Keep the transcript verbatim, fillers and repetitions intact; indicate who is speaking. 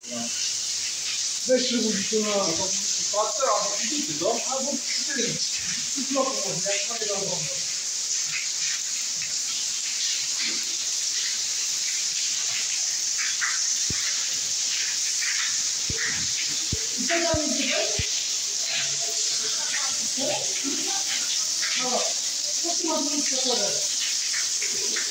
Speaker 1: Weź się budzi to na patrzę, albo przy to, albo przy tym. Przy bloku może, jak ma nie wiadomo. I co tam jest? No, co tu ma być w